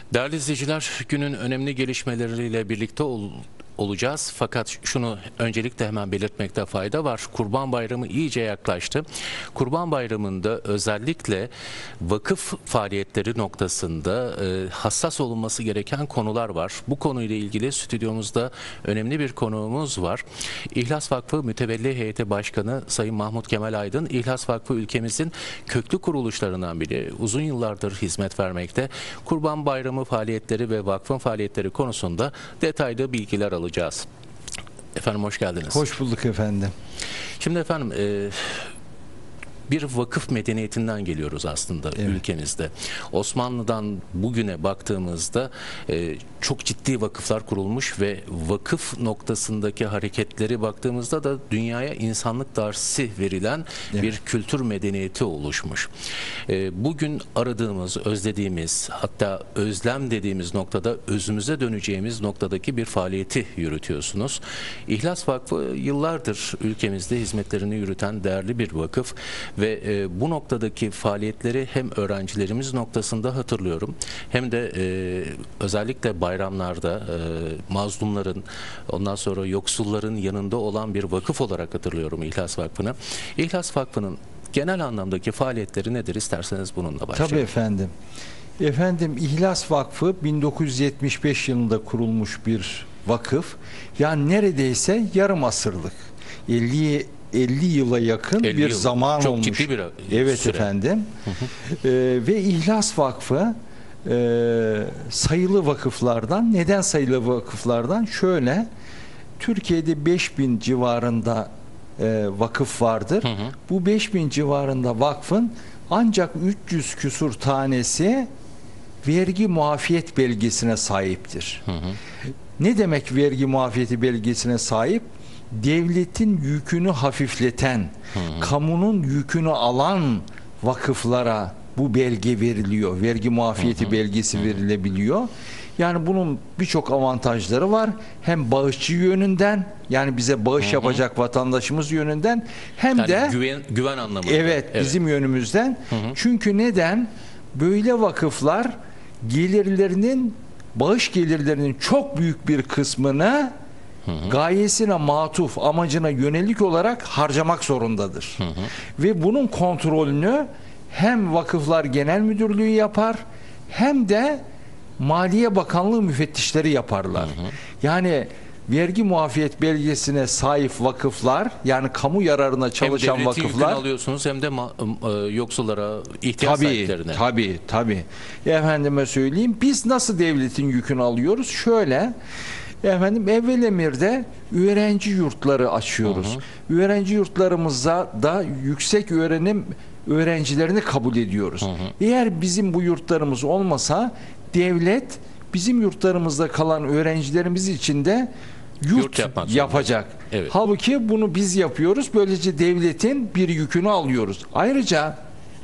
Değerli izleyiciler, günün önemli gelişmeleriyle birlikte olacağız. Fakat şunu öncelikle hemen belirtmekte fayda var. Kurban Bayramı iyice yaklaştı. Kurban Bayramı'nda özellikle vakıf faaliyetleri noktasında hassas olunması gereken konular var. Bu konuyla ilgili stüdyomuzda önemli bir konuğumuz var. İhlas Vakfı Mütevelli Heyeti Başkanı Sayın Mahmut Kemal Aydın. İhlas Vakfı ülkemizin köklü kuruluşlarından biri. Uzun yıllardır hizmet vermekte. Kurban Bayramı faaliyetleri ve vakfın faaliyetleri konusunda detaylı bilgiler alacağız. Efendim hoş geldiniz. Hoş bulduk efendim. Şimdi efendim bir vakıf medeniyetinden geliyoruz aslında ülkemizde. Osmanlı'dan bugüne baktığımızda çok ciddi vakıflar kurulmuş ve vakıf noktasındaki hareketleri baktığımızda da dünyaya insanlık dersi verilen bir kültür medeniyeti oluşmuş. Bugün aradığımız, özlediğimiz, hatta özlem dediğimiz noktada özümüze döneceğimiz noktadaki bir faaliyeti yürütüyorsunuz. İhlas Vakfı yıllardır ülkemizde hizmetlerini yürüten değerli bir vakıf ve bu noktadaki faaliyetleri hem öğrencilerimiz noktasında hatırlıyorum hem de özellikle bayramlarda mazlumların, ondan sonra yoksulların yanında olan bir vakıf olarak hatırlıyorum İhlas Vakfı'nı. İhlas Vakfı'nın genel anlamdaki faaliyetleri nedir? İsterseniz bununla başlayalım. Tabii efendim. Efendim İhlas Vakfı 1975 yılında kurulmuş bir vakıf. Yani neredeyse yarım asırlık. 50 yıla yakın 50 bir yıl. zaman Çok olmuş. ciddi bir Evet süre. efendim. Ve İhlas Vakfı sayılı vakıflardan. Neden sayılı vakıflardan? Şöyle, Türkiye'de 5000 civarında vakıf vardır. Bu 5000 civarında vakfın ancak 300 küsur tanesi vergi muafiyet belgesine sahiptir. Ne demek vergi muafiyeti belgesine sahip? Devletin yükünü hafifleten, kamunun yükünü alan vakıflara bu belge veriliyor. Vergi muafiyeti belgesi verilebiliyor. Yani bunun birçok avantajları var. Hem bağışçı yönünden, yani bize bağış yapacak vatandaşımız yönünden, hem Yani de güven anlamında. evet, bizim yönümüzden. Çünkü neden? Böyle vakıflar gelirlerinin, bağış gelirlerinin çok büyük bir kısmını gayesine matuf, amacına yönelik olarak harcamak zorundadır. Ve bunun kontrolünü hem Vakıflar Genel Müdürlüğü yapar, hem de Maliye Bakanlığı müfettişleri yaparlar. Yani vergi muafiyet belgesine sahip vakıflar, yani kamu yararına çalışan hem devletin vakıflar, yükünü alıyorsunuz hem de yoksullara, ihtiyaç sahiplerine. Tabii. Efendime söyleyeyim, biz nasıl devletin yükünü alıyoruz? Şöyle, efendim, evvel emirde öğrenci yurtları açıyoruz. Öğrenci yurtlarımızda da yüksek öğrenim öğrencilerini kabul ediyoruz. Eğer bizim bu yurtlarımız olmasa, devlet bizim yurtlarımızda kalan öğrencilerimiz için de yurt yapacak. Evet. Halbuki bunu biz yapıyoruz. Böylece devletin bir yükünü alıyoruz. Ayrıca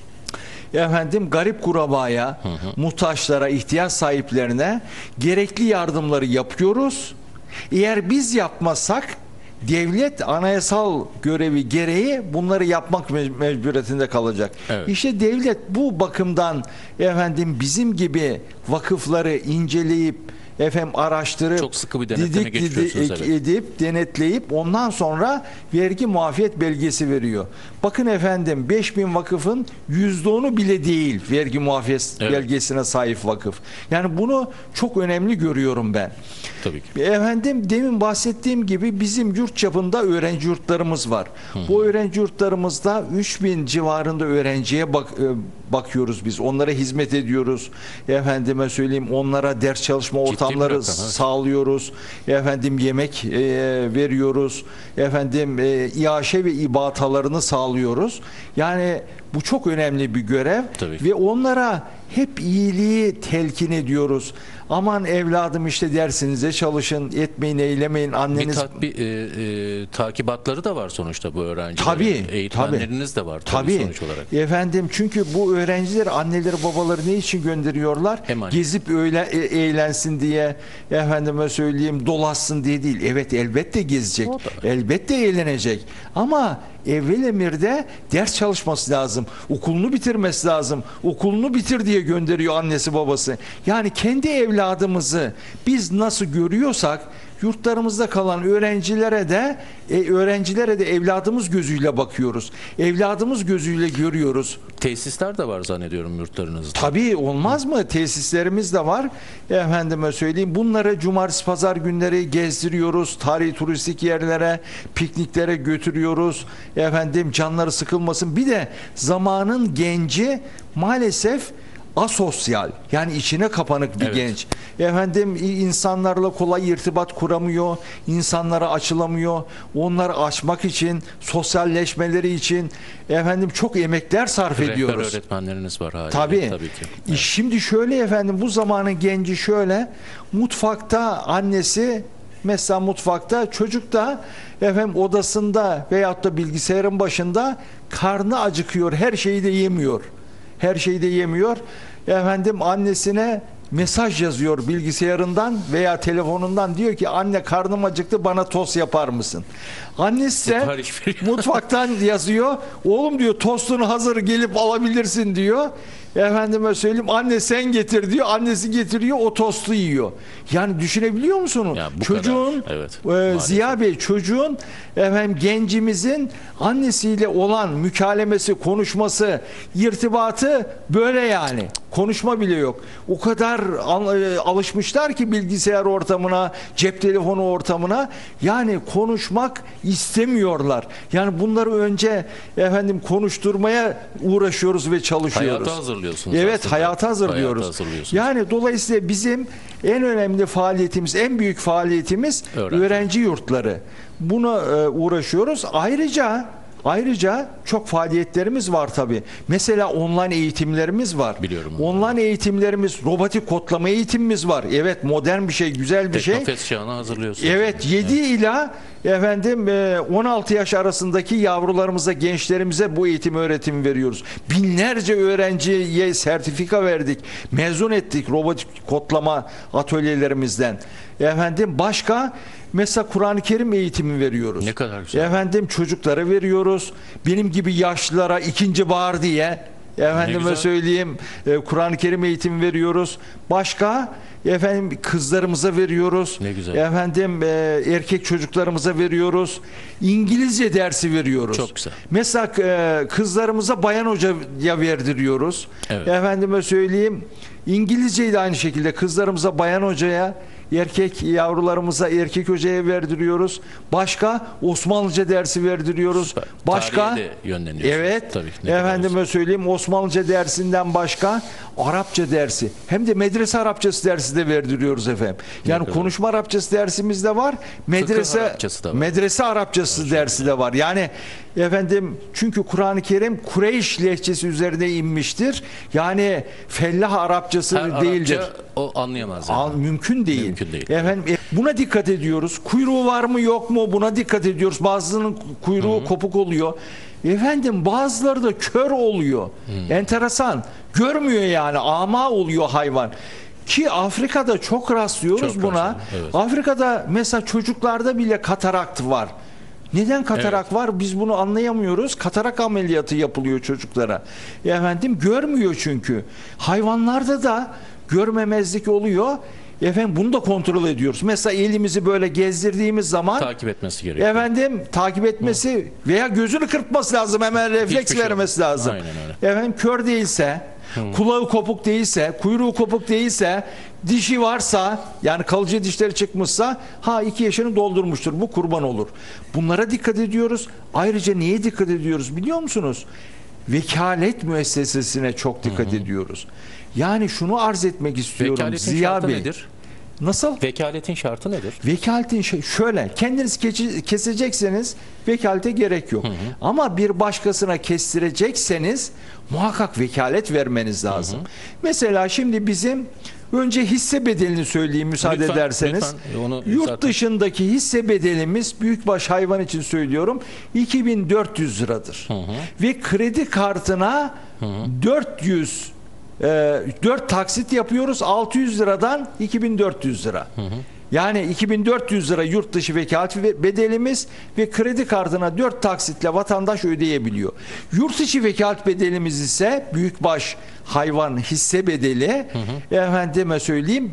efendim, garip kurabaya, muhtaçlara, ihtiyaç sahiplerine gerekli yardımları yapıyoruz. Eğer biz yapmazsak, devlet anayasal görevi gereği bunları yapmak mecburiyetinde kalacak. Evet. İşte devlet bu bakımdan efendim bizim gibi vakıfları inceleyip, araştırıp, çok sıkı bir denetleme geçiriyorsunuz, edip, denetleyip ondan sonra vergi muafiyet belgesi veriyor. Bakın efendim, 5000 vakıfın %10'u bile değil vergi muafiyet belgesine sahip vakıf. Yani bunu çok önemli görüyorum ben. Tabii ki. Efendim, demin bahsettiğim gibi bizim yurt çapında öğrenci yurtlarımız var. Bu öğrenci yurtlarımızda 3000 civarında öğrenciye bakıyoruz biz. Onlara hizmet ediyoruz. Efendime söyleyeyim, onlara ders çalışma ortamları sağlıyoruz. Efendim, yemek veriyoruz. Efendim, iaşe ve ibatalarını sağlıyoruz. Yani bu çok önemli bir görev. Ve onlara hep iyiliği telkin ediyoruz. Aman evladım, işte dersinize çalışın, etmeyin, eylemeyin. Anneniz takibatları da var sonuçta bu öğrencilerin. Eğitmenleriniz de var sonuç olarak. Efendim, çünkü bu öğrenciler anneleri babaları ne için gönderiyorlar? Gezip eğlensin diye, efendime söyleyeyim, dolaşsın diye değil. Evet, elbette gezecek. Elbette eğlenecek. Ama evvel emirde ders çalışması lazım. Okulunu bitirmesi lazım. Okulunu bitir diye gönderiyor annesi babası. Yani kendi evladımızı biz nasıl görüyorsak yurtlarımızda kalan öğrencilere de evladımız gözüyle bakıyoruz. Evladımız gözüyle görüyoruz. Tesisler de var zannediyorum yurtlarınızda. Tabii, olmaz mı? Tesislerimiz de var. Efendime söyleyeyim, bunları cumartesi pazar günleri gezdiriyoruz. Tarihi turistik yerlere, pikniklere götürüyoruz. Efendim, canları sıkılmasın. Bir de zamanın genci maalesef asosyal, yani içine kapanık bir Evet. genç. Efendim, insanlarla kolay irtibat kuramıyor, insanlara açılamıyor. Onları aşmak için, sosyalleşmeleri için efendim çok emekler sarf ediyoruz. Rehber öğretmenleriniz var haliyle. Tabii. Tabii ki. Evet. Şimdi şöyle efendim, bu zamanın genci şöyle, mutfakta annesi, mesela mutfakta, çocuk da efendim odasında veyahut da bilgisayarın başında, karnı acıkıyor, her şeyi de yemiyor. Her şeyi de yemiyor. Efendim, annesine mesaj yazıyor bilgisayarından veya telefonundan, diyor ki anne karnım acıktı, bana tost yapar mısın? Annesi de Sipariş veriyor. mutfaktan yazıyor, oğlum diyor tostun hazır, gelip alabilirsin diyor. Efendime söyleyeyim, anne sen getir diyor, annesi getiriyor, o tostu yiyor. Yani düşünebiliyor musunuz? Ya bu Çocuğun kadar, evet, Ziya Bey, çocuğun efendim, gencimizin annesiyle olan mükalemesi, konuşması, irtibatı böyle yani. Konuşma bile yok. O kadar alışmışlar ki bilgisayar ortamına, cep telefonu ortamına, yani konuşmak istemiyorlar. Yani bunları önce efendim konuşturmaya uğraşıyoruz ve çalışıyoruz. Hayata hazırlıyorsunuz Evet, aslında. hayata hazırlıyoruz. Hayata hazırlıyorsunuz. Yani dolayısıyla bizim en önemli faaliyetimiz, en büyük faaliyetimiz öğrenci yurtları. Buna uğraşıyoruz. Ayrıca çok faaliyetlerimiz var tabii. Mesela online eğitimlerimiz var. Biliyorum. Online eğitimlerimiz, robotik kodlama eğitimimiz var. Evet, modern bir şey, güzel bir şey. Teknofest çağına hazırlıyorsunuz. Evet, 7 ila efendim 16 yaş arasındaki yavrularımıza, gençlerimize bu eğitim öğretimi veriyoruz. Binlerce öğrenciye sertifika verdik. Mezun ettik robotik kodlama atölyelerimizden. Efendim, başka mesela Kur'an-ı Kerim eğitimi veriyoruz. Ne kadar güzel. Efendim, çocuklara veriyoruz. Benim gibi yaşlılara ikinci bahar diye efendime söyleyeyim Kur'an-ı Kerim eğitimi veriyoruz. Başka efendim kızlarımıza veriyoruz. Ne güzel. Efendim erkek çocuklarımıza veriyoruz. İngilizce dersi veriyoruz. Çok güzel. Mesela kızlarımıza bayan hocaya verdiriyoruz. Evet. Efendime söyleyeyim, İngilizceyi de aynı şekilde kızlarımıza bayan hocaya, erkek yavrularımıza erkek hocaya verdiriyoruz. Başka Osmanlıca dersi verdiriyoruz. Süper. Başka Tarihe de yönleniyorsunuz. evet. Tabii ki, ne kadar Efendime söyleyeyim, Osmanlıca dersinden başka Arapça dersi, hem de medrese Arapçası dersi de verdiriyoruz efendim. Yani kadar. konuşma Arapçası dersimiz de var. Arapçası da var. Medrese Arapçası dersi de var. Yani efendim, çünkü Kur'an-ı Kerim Kureyş lehçesi üzerine inmiştir. Yani fellah Arapçası Her değildir. Arapça o anlayamaz. Yani. Mümkün değil. Mümkün değil. Efendim, buna dikkat ediyoruz. Kuyruğu var mı yok mu, buna dikkat ediyoruz. Bazılarının kuyruğu kopuk oluyor. Efendim, bazıları da kör oluyor. Enteresan. Görmüyor yani. Ama oluyor hayvan. Ki Afrika'da çok rastlıyoruz Çok buna. rastlıyorum, evet. Afrika'da mesela çocuklarda bile katarakt var. Neden katarak var? Biz bunu anlayamıyoruz. Katarak ameliyatı yapılıyor çocuklara. Efendim, görmüyor çünkü. Hayvanlarda da görmemezlik oluyor. Efendim, bunu da kontrol ediyoruz. Mesela elimizi böyle gezdirdiğimiz zaman Takip etmesi gerekiyor. efendim takip etmesi veya gözünü kırpması lazım, hemen refleks Hiçbir şey vermesi lazım. Aynen öyle. Efendim, kör değilse, kulağı kopuk değilse, kuyruğu kopuk değilse, dişi varsa, yani kalıcı dişleri çıkmışsa, 2 yaşını doldurmuştur, bu kurban olur. Bunlara dikkat ediyoruz. Ayrıca neye dikkat ediyoruz biliyor musunuz? Vekalet müessesesine çok dikkat ediyoruz. Yani şunu arz etmek istiyorum Vekaletin Ziya şartı Bey. nedir? Nasıl? Vekaletin şartı nedir? Vekaletin şöyle, kendiniz kesecekseniz vekalete gerek yok. Ama bir başkasına kestirecekseniz muhakkak vekalet vermeniz lazım. Mesela şimdi bizim önce hisse bedelini söyleyeyim müsaade Lütfen, ederseniz. lütfen. Onu Yurt zaten- dışındaki hisse bedelimiz büyükbaş hayvan için söylüyorum 2400 liradır. Ve kredi kartına 4 taksit yapıyoruz, 600 liradan 2400 lira. Yani 2400 lira yurt dışı vekalet bedelimiz ve kredi kartına 4 taksitle vatandaş ödeyebiliyor. Yurt içi vekalet bedelimiz ise büyükbaş hayvan hisse bedeli, efendime söyleyeyim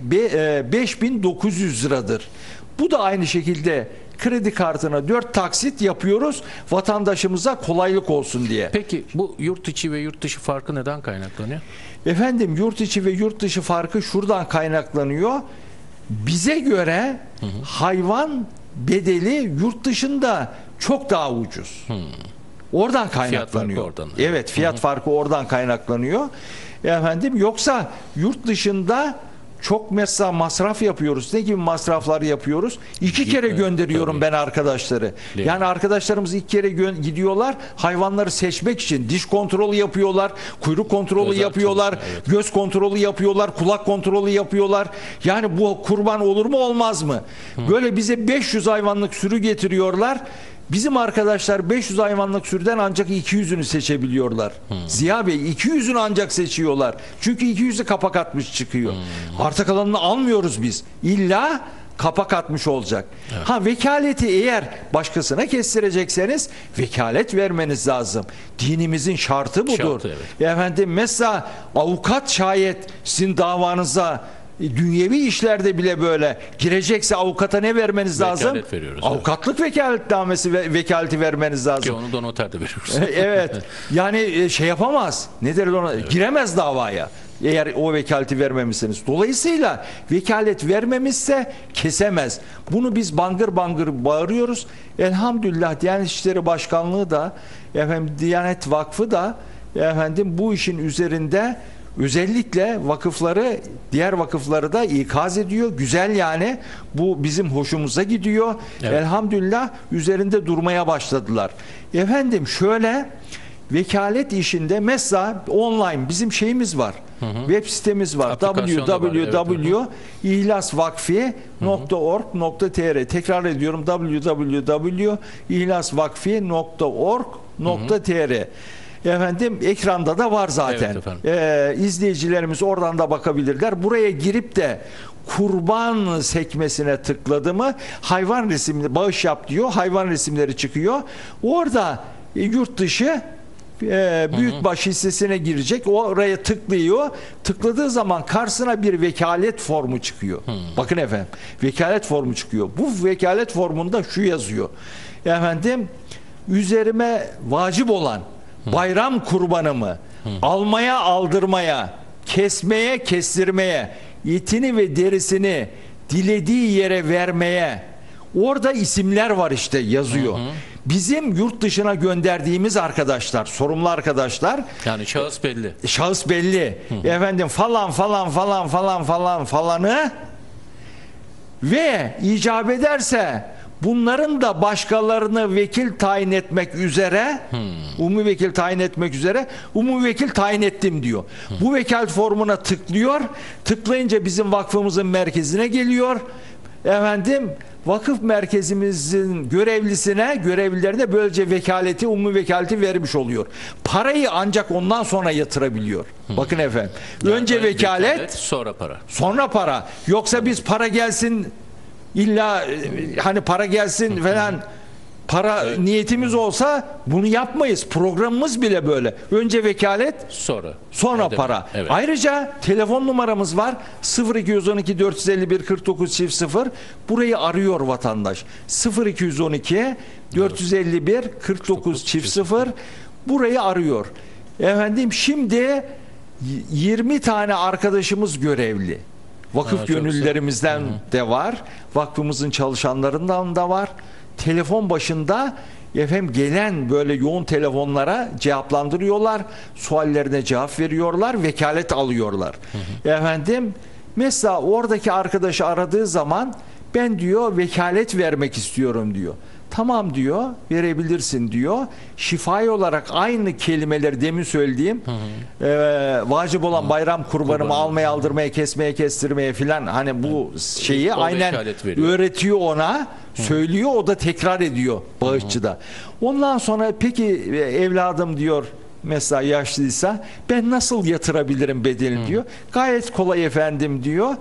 5900 liradır. Bu da aynı şekilde kredi kartına 4 taksit yapıyoruz vatandaşımıza kolaylık olsun diye. Peki bu yurt içi ve yurt dışı farkı neden kaynaklanıyor? Efendim yurt içi ve yurt dışı farkı şuradan kaynaklanıyor. Bize göre hayvan bedeli yurt dışında çok daha ucuz. Oradan kaynaklanıyor. Fiyat farkı oradan. Evet, fiyat farkı oradan kaynaklanıyor. Efendim yoksa yurt dışında çok mesela masraf yapıyoruz. Ne gibi masraflar yapıyoruz? 2 kere gönderiyorum tabii. ben arkadaşları. Değil Yani arkadaşlarımız 2 kere gidiyorlar. Hayvanları seçmek için diş kontrolü yapıyorlar, kuyruk kontrolü Özel yapıyorlar, çalışma, evet. göz kontrolü yapıyorlar, kulak kontrolü yapıyorlar. Yani bu kurban olur mu olmaz mı? Böyle bize 500 hayvanlık sürü getiriyorlar. Bizim arkadaşlar 500 hayvanlık sürüden ancak 200'ünü seçebiliyorlar. Ziya Bey 200'ünü ancak seçiyorlar. Çünkü 200'ü kapak atmış çıkıyor. Arta kalanını almıyoruz biz. İlla kapak atmış olacak. Evet. Ha vekaleti eğer başkasına kestirecekseniz vekalet vermeniz lazım. Dinimizin şartı budur. Şartı, evet. Efendim mesela avukat şayet sizin davanıza dünyevi işlerde bile böyle girecekse avukata ne vermeniz lazım? Vekalet veriyoruz, Avukatlık vekaletnamesi ve vekaleti vermeniz lazım. Ki onu da noterde veriyoruz. Evet. Yani şey yapamaz. Ne derler ona? Evet. Giremez davaya. Eğer o vekaleti vermemişseniz. Dolayısıyla vekalet vermemişse kesemez. Bunu biz bangır bangır bağırıyoruz. Elhamdülillah Diyanet İşleri Başkanlığı da efendim Diyanet Vakfı da efendim bu işin üzerinde özellikle vakıfları, diğer vakıfları da ikaz ediyor. Güzel yani. Bu bizim hoşumuza gidiyor. Evet. Elhamdülillah üzerinde durmaya başladılar. Efendim şöyle vekalet işinde mesela online bizim şeyimiz var. Web sitemiz var. Aplikasyon da var, evet. www.ihlasvakfi.org.tr Tekrar ediyorum www.ihlasvakfi.org.tr Efendim ekranda da var zaten. Evet, izleyicilerimiz oradan da bakabilirler. Buraya girip de kurban sekmesine tıkladı mı hayvan resimli bağış yap diyor. Hayvan resimleri çıkıyor. Orada yurt dışı büyükbaş hissesine girecek. Oraya tıklıyor. Tıkladığı zaman karşısına bir vekalet formu çıkıyor. Bakın efendim. Vekalet formu çıkıyor. Bu vekalet formunda şu yazıyor. Efendim üzerime vacip olan bayram kurbanımı almaya aldırmaya, kesmeye kestirmeye, etini ve derisini dilediği yere vermeye, orada isimler var işte yazıyor. Bizim yurt dışına gönderdiğimiz arkadaşlar, sorumlu arkadaşlar. Yani şahıs belli. Şahıs belli. Efendim falan falan falan falan falan falanı ve icap ederse bunların da başkalarını vekil tayin etmek üzere umumi vekil tayin etmek üzere umumi vekil tayin ettim diyor. Bu vekalet formuna tıklıyor. Tıklayınca bizim vakfımızın merkezine geliyor. Efendim vakıf merkezimizin görevlilerine böylece vekaleti, umumi vekaleti vermiş oluyor. Parayı ancak ondan sonra yatırabiliyor. Bakın efendim. Yani önce vekalet, sonra para. sonra para. Yoksa biz para gelsin İlla hani para gelsin falan para niyetimiz olsa bunu yapmayız. Programımız bile böyle. Önce vekalet, sonra para. Evet. Ayrıca telefon numaramız var. 0212 451 49 0. Burayı arıyor vatandaş. 0212 451 49 0. Burayı arıyor. Efendim şimdi 20 tane arkadaşımız görevli. Vakıf gönüllülerimizden de var. Vakfımızın çalışanlarından da var. Telefon başında efendim gelen böyle yoğun telefonlara cevaplandırıyorlar. Suallerine cevap veriyorlar. Vekalet alıyorlar. Efendim mesela oradaki arkadaşı aradığı zaman ben diyor vekalet vermek istiyorum diyor. Tamam diyor, verebilirsin diyor. Şifai olarak aynı kelimeleri demin söylediğim vacip olan bayram kurbanımı almaya, aldırmaya, kesmeye, kestirmeye filan hani bu şeyi aynen öğretiyor ona, söylüyor, o da tekrar ediyor bağışçı da. Ondan sonra peki evladım diyor mesela yaşlıysa ben nasıl yatırabilirim bedelini diyor. Gayet kolay efendim diyor.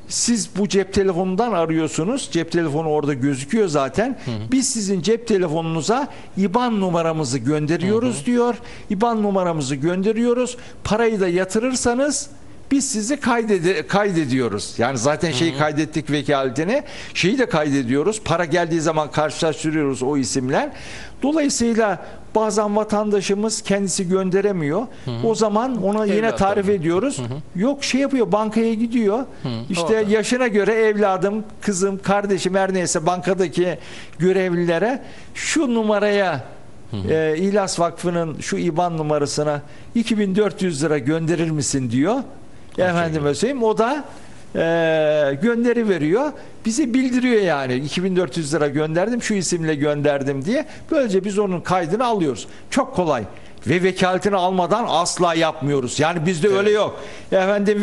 Siz bu cep telefonundan arıyorsunuz. Cep telefonu orada gözüküyor zaten. Biz sizin cep telefonunuza IBAN numaramızı gönderiyoruz diyor. IBAN numaramızı gönderiyoruz. Parayı da yatırırsanız biz sizi kaydediyoruz. Yani zaten şeyi kaydettik, vekaletini. Şeyi de kaydediyoruz. Para geldiği zaman karşılaştırıyoruz o isimler. Dolayısıyla bazen vatandaşımız kendisi gönderemiyor. O zaman ona yine tarif ediyoruz. Yok şey yapıyor, bankaya gidiyor. İşte Orada. yaşına göre evladım, kızım, kardeşim her neyse bankadaki görevlilere şu numaraya İhlas Vakfı'nın şu IBAN numarasına 2400 lira gönderir misin diyor. Efendime söyleyeyim, o da gönderi veriyor. Bize bildiriyor yani 2400 lira gönderdim, şu isimle gönderdim diye. Böylece biz onun kaydını alıyoruz. Çok kolay. Ve vekaletini almadan asla yapmıyoruz. Yani bizde öyle yok. Efendim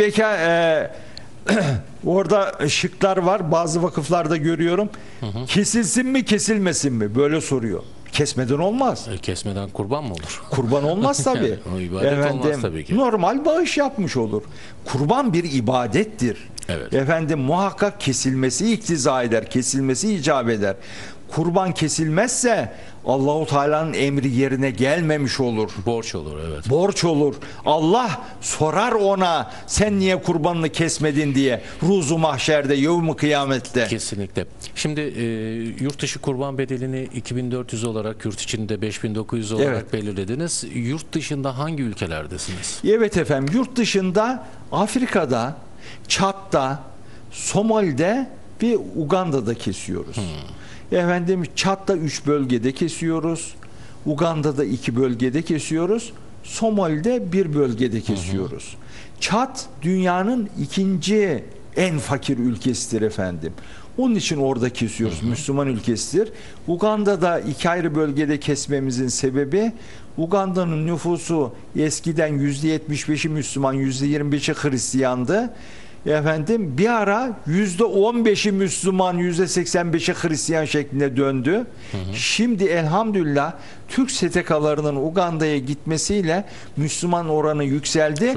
orada şıklar var. Bazı vakıflarda görüyorum. Kesilsin mi kesilmesin mi? Böyle soruyor. Kesmeden olmaz. Kesmeden kurban mı olur? Kurban olmaz tabii. O ibadet olmaz tabii ki. Normal bağış yapmış olur. Kurban bir ibadettir. Evet. Efendim muhakkak kesilmesi iktiza eder, kesilmesi icap eder. Kurban kesilmezse Allahu Teala'nın emri yerine gelmemiş olur. Borç olur, evet. Borç olur. Allah sorar ona, sen niye kurbanını kesmedin diye. Ruzu mahşerde, yevmi kıyamette. Kesinlikle. Şimdi yurt dışı kurban bedelini 2400 olarak, yurt içinde 5900 olarak belirlediniz. Yurt dışında hangi ülkelerdesiniz? Evet efendim, yurt dışında Afrika'da, Çad'da, Somali'de ve Uganda'da kesiyoruz. Efendim Çad'da 3 bölgede kesiyoruz. Uganda'da 2 bölgede kesiyoruz. Somali'de 1 bölgede kesiyoruz. Çad dünyanın ikinci en fakir ülkesidir efendim. Onun için orada kesiyoruz. Müslüman ülkesidir. Uganda'da 2 ayrı bölgede kesmemizin sebebi, Uganda'nın nüfusu eskiden %75'i Müslüman, %25'i Hristiyandı. Efendim bir ara %15'i Müslüman, %85'i Hristiyan şeklinde döndü. Şimdi elhamdülillah Türk STK'larının Uganda'ya gitmesiyle Müslüman oranı yükseldi.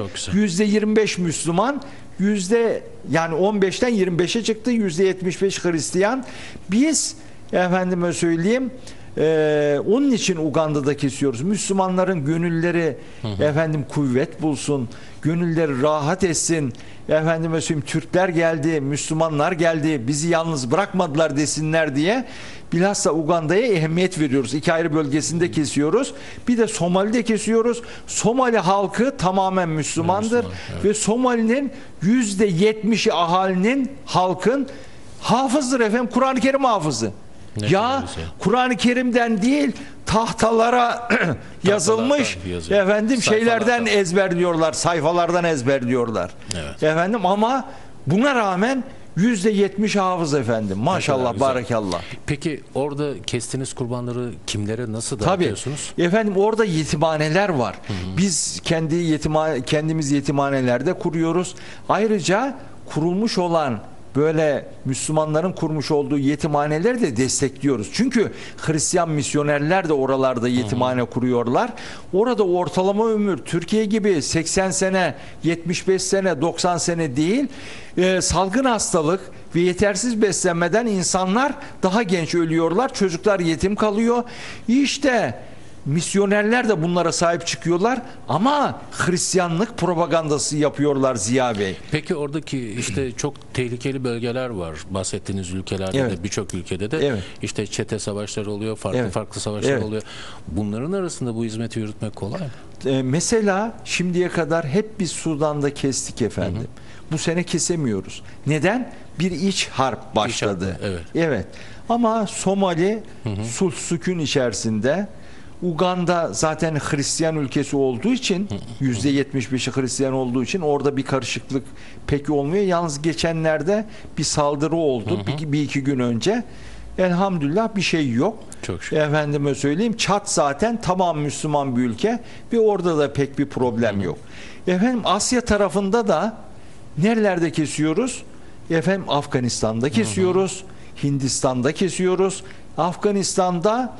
%25 Müslüman, yani 15'ten 25'e çıktı, %75 Hristiyan. Biz efendime söyleyeyim, onun için Uganda'da kesiyoruz. Müslümanların gönülleri efendim kuvvet bulsun, gönülleri rahat etsin. Efendime söyleyeyim, Türkler geldi, Müslümanlar geldi, bizi yalnız bırakmadılar desinler diye bilhassa Uganda'ya ehemmiyet veriyoruz. 2 ayrı bölgesinde kesiyoruz. Bir de Somali'de kesiyoruz. Somali halkı tamamen Müslümandır. Evet. Ve Somali'nin %70'i halkın hafızdır efendim. Kur'an-ı Kerim hafızı. Kur'an-ı Kerim'den değil, tahtalara yazılmış efendim şeylerden ezberliyorlar, sayfalardan ezberliyorlar. Evet. Efendim ama buna rağmen %70 hafız efendim. Maşallah, barakallah. Peki orada kestiğiniz kurbanları kimlere nasıl dağıtıyorsunuz? Tabii. Efendim orada yetimhaneler var. Biz kendimiz yetimhanelerde kuruyoruz. Ayrıca kurulmuş olan böyle Müslümanların kurmuş olduğu yetimhaneleri de destekliyoruz. Çünkü Hristiyan misyonerler de oralarda yetimhane kuruyorlar. Orada ortalama ömür Türkiye gibi 80 sene, 75 sene, 90 sene değil. Salgın hastalık ve yetersiz beslenmeden insanlar daha genç ölüyorlar. Çocuklar yetim kalıyor. İşte misyonerler de bunlara sahip çıkıyorlar ama Hristiyanlık propagandası yapıyorlar Ziya Bey. Peki oradaki işte çok tehlikeli bölgeler var. Bahsettiğiniz ülkelerde de, birçok ülkede de işte çete savaşları oluyor, farklı savaşlar oluyor. Bunların arasında bu hizmeti yürütmek kolay mı? Mesela şimdiye kadar hep biz Sudan'da kestik efendim. Bu sene kesemiyoruz. Neden? Bir iç harp başladı. Evet. Ama Somali sulh sükun içerisinde, Uganda zaten Hristiyan ülkesi olduğu için, %75'i Hristiyan olduğu için orada bir karışıklık pek olmuyor. Yalnız geçenlerde bir saldırı oldu bir iki gün önce. Elhamdülillah bir şey yok. Çok şükür. Efendime söyleyeyim, Çad zaten tamam Müslüman bir ülke ve orada da pek bir problem yok. Efendim Asya tarafında da nerelerde kesiyoruz? Efendim Afganistan'da kesiyoruz. Hindistan'da kesiyoruz. Afganistan'da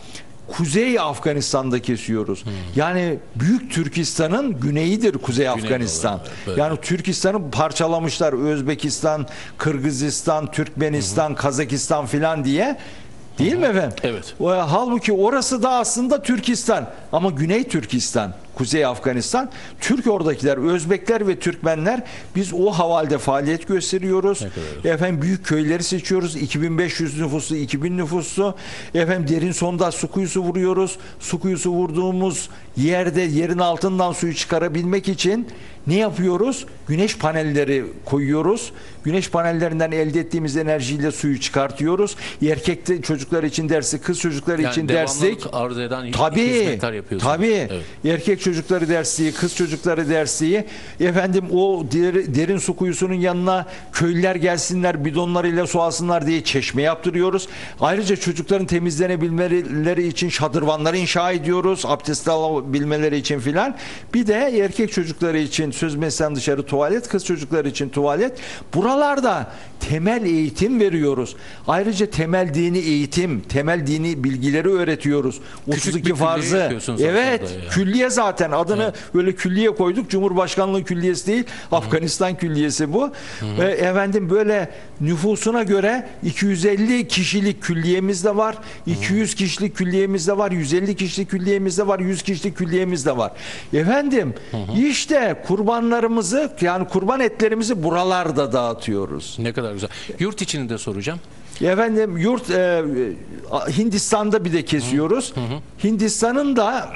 Kuzey Afganistan'da kesiyoruz. Yani Büyük Türkistan'ın güneyidir Kuzey Afganistan. olarak, böyle. Yani Türkistan'ı parçalamışlar. Özbekistan, Kırgızistan, Türkmenistan, Kazakistan filan diye. Değil mi efendim? Evet. Halbuki orası da aslında Türkistan. Ama Güney Türkistan, Kuzey Afganistan. Türk oradakiler, Özbekler ve Türkmenler, biz o havalde faaliyet gösteriyoruz. Efendim büyük köyleri seçiyoruz. 2500 nüfuslu, 2000 nüfuslu. Efendim derin sondaj su kuyusu vuruyoruz. Su kuyusu vurduğumuz yerde yerin altından suyu çıkarabilmek için ne yapıyoruz? Güneş panelleri koyuyoruz. Güneş panellerinden elde ettiğimiz enerjiyle suyu çıkartıyoruz. Erkek çocuklar için dersi, kız çocukları Yani için devamlılık derslik. arz eden Tabii, hizmetler yapıyorsunuz. tabii. Evet. Erkek çocukları dersliği, kız çocukları dersliği. Efendim o derin su kuyusunun yanına köylüler gelsinler, bidonlarıyla su alsınlar diye çeşme yaptırıyoruz. Ayrıca çocukların temizlenebilmeleri için şadırvanları inşa ediyoruz. Abdest alabilmeleri için filan. Bir de erkek çocukları için söz meslem dışarı tuvalet, kız çocukları için tuvalet. Buralarda temel eğitim veriyoruz. Ayrıca temel dini eğitim, temel dini bilgileri öğretiyoruz. Küçük bir 32 külliye farzı. yapıyorsunuz Evet, aslında yani. külliye zaten adını böyle külliye koyduk. Cumhurbaşkanlığı külliyesi değil, Afganistan külliyesi bu. Ve efendim böyle nüfusuna göre 250 kişilik külliyemiz de var. 200 kişilik külliyemiz de var. 150 kişilik külliyemiz de var. 100 kişilik külliyemiz de var. Efendim işte kurbanlarımızı, yani kurban etlerimizi buralarda dağıtıyoruz. Ne kadar güzel. Yurt içini de soracağım. Efendim Hindistan'da bir de kesiyoruz. Hindistan'ın da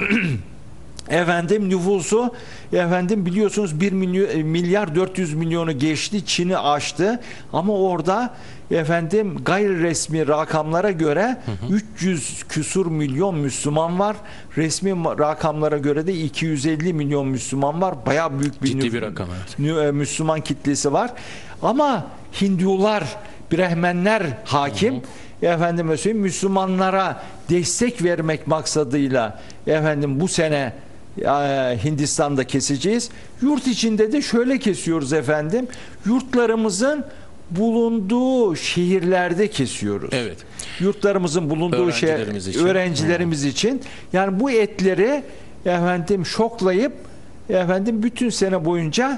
efendim nüfusu biliyorsunuz 1 milyar 400 milyonu geçti, Çin'i aştı. Ama orada efendim gayri resmi rakamlara göre 300 küsur milyon Müslüman var. Resmi rakamlara göre de 250 milyon Müslüman var. Bayağı büyük bir Ciddi bir rakam, evet. Müslüman kitlesi var. Ama Hindular, Brahmenler hakim. Efendim söyleyeyim, Müslümanlara destek vermek maksadıyla efendim bu sene Hindistan'da keseceğiz. Yurt içinde de şöyle kesiyoruz efendim. Yurtlarımızın bulunduğu şehirlerde kesiyoruz. Evet. Yurtlarımızın bulunduğu öğrencilerimiz için. Yani bu etleri efendim şoklayıp efendim bütün sene boyunca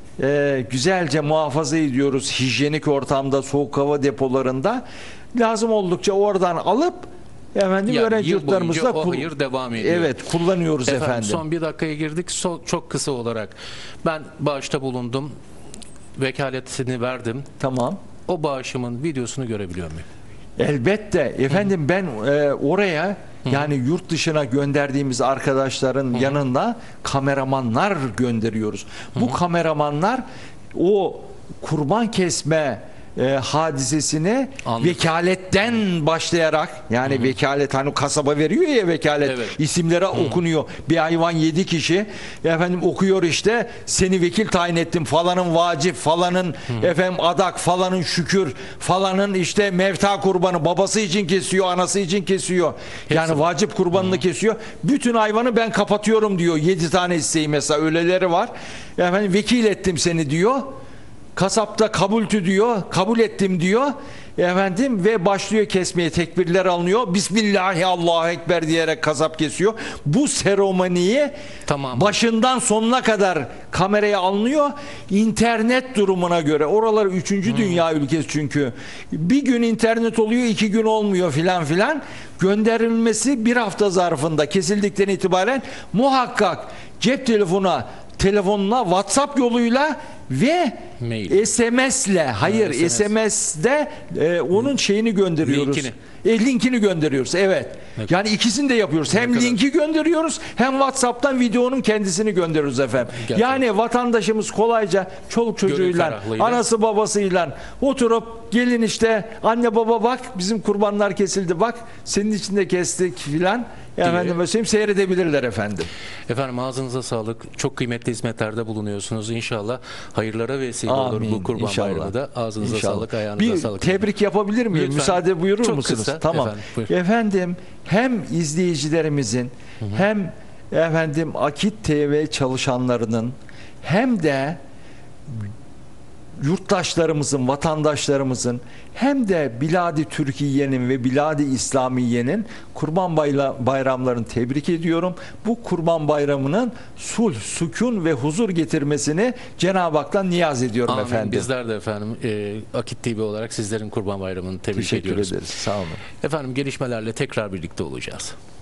güzelce muhafaza ediyoruz. Hijyenik ortamda, soğuk hava depolarında. Lazım oldukça oradan alıp efendim Yani öğrenci yıl boyunca yurtlarımızda o hayır devam ediyor. Evet, kullanıyoruz efendim. Son bir dakikaya girdik. Çok kısa olarak. Ben bağışta bulundum. Vekaletini verdim. Tamam. O bağışımın videosunu görebiliyor muyum? Elbette. Efendim ben oraya yani yurt dışına gönderdiğimiz arkadaşların yanında kameramanlar gönderiyoruz. Bu kameramanlar o kurban kesme hadisesini vekaletten başlayarak, yani vekalet, hani kasaba veriyor ya vekalet, isimlere okunuyor. Bir hayvan 7 kişi efendim okuyor, işte seni vekil tayin ettim, falanın vacip, falanın efendim adak, falanın şükür, falanın işte mevta kurbanı, babası için kesiyor, anası için kesiyor. Yani vacip kurbanını kesiyor. Bütün hayvanı ben kapatıyorum diyor. 7 tane isteği mesela, öyleleri var. Efendim vekil ettim seni diyor. Kasapta kabultü diyor, kabul ettim diyor efendim ve başlıyor kesmeye, tekbirler alınıyor. Bismillahi Allahu Ekber diyerek kasap kesiyor. Bu seremoniyi başından sonuna kadar kameraya alınıyor. İnternet durumuna göre, oralar 3. dünya ülkesi çünkü. Bir gün internet oluyor, 2 gün olmuyor filan filan. Gönderilmesi 1 hafta zarfında, kesildikten itibaren muhakkak cep telefonuna WhatsApp yoluyla ve SMS'le, SMS'de onun şeyini gönderiyoruz. Linkini gönderiyoruz. Evet. Yani ikisini de yapıyoruz. Hem linki gönderiyoruz, hem WhatsApp'tan videonun kendisini gönderiyoruz efendim. Yani vatandaşımız kolayca çoluk çocuğuyla, anası babasıyla oturup, gelin işte anne baba bak bizim kurbanlar kesildi, bak senin için de kestik filan. Efendim seyredebilirler efendim. Efendim ağzınıza sağlık. Çok kıymetli hizmetlerde bulunuyorsunuz. İnşallah hayırlara vesile olur bu kurban bayramı da. Ağzınıza sağlık, ayağınıza sağlık. Bir tebrik yapabilir miyim? Lütfen. Müsaade buyurur Çok musunuz? kısa. Tamam. Efendim hem izleyicilerimizin hem efendim Akit TV çalışanlarının hem de yurttaşlarımızın, vatandaşlarımızın hem de Bilad-i Türkiye'nin ve Bilad-i İslamiye'nin Kurban bayramlarını tebrik ediyorum. Bu Kurban Bayramı'nın sulh, sükun ve huzur getirmesini Cenab-ı Hak'tan niyaz ediyorum Amin. efendim. Bizler de efendim Akit TV olarak sizlerin Kurban Bayramı'nı tebrik Teşekkür ediyoruz. ederiz. Sağ olun. Efendim gelişmelerle tekrar birlikte olacağız.